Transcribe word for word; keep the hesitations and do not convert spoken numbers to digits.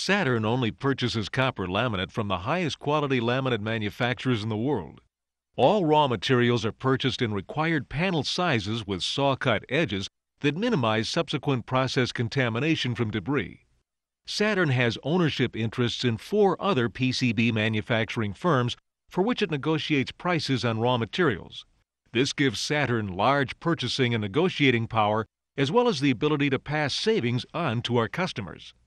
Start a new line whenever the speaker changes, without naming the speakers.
Saturn only purchases copper laminate from the highest quality laminate manufacturers in the world. All raw materials are purchased in required panel sizes with saw-cut edges that minimize subsequent process contamination from debris. Saturn has ownership interests in four other P C B manufacturing firms for which it negotiates prices on raw materials. This gives Saturn large purchasing and negotiating power, as well as the ability to pass savings on to our customers.